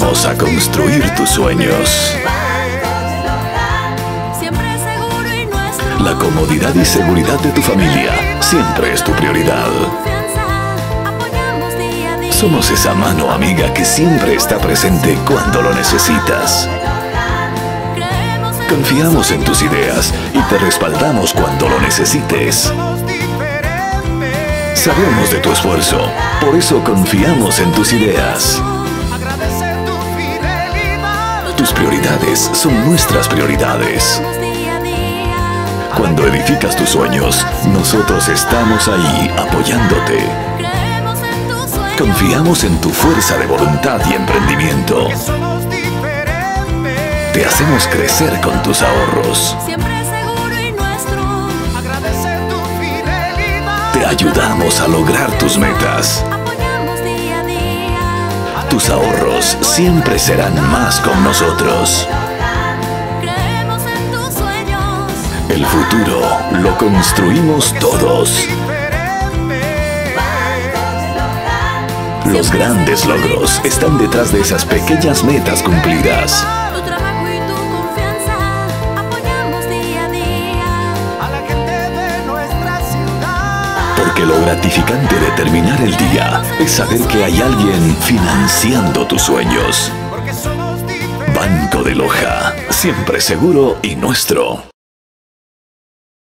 ayudamos a construir tus sueños. La comodidad y seguridad de tu familia siempre es tu prioridad. Somos esa mano amiga que siempre está presente cuando lo necesitas. Confiamos en tus ideas y te respaldamos cuando lo necesites. Sabemos de tu esfuerzo, por eso confiamos en tus ideas. Tus prioridades son nuestras prioridades. Cuando edificas tus sueños, nosotros estamos ahí apoyándote. Confiamos en tu fuerza de voluntad y emprendimiento. Te hacemos crecer con tus ahorros. Te ayudamos a lograr tus metas. Tus ahorros siempre serán más con nosotros. El futuro lo construimos todos. Los grandes logros están detrás de esas pequeñas metas cumplidas. Porque lo gratificante de terminar el día es saber que hay alguien financiando tus sueños. Banco de Loja, siempre seguro y nuestro.